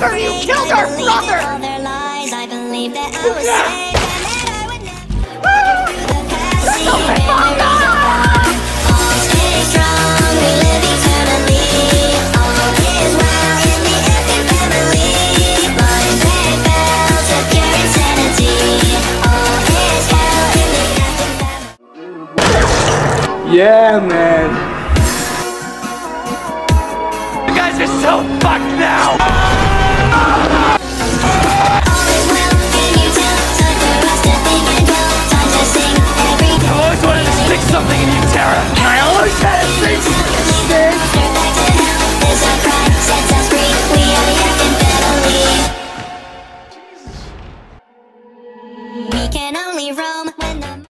brother! You killed our brother! Yeah, man. You guys are so fucked now!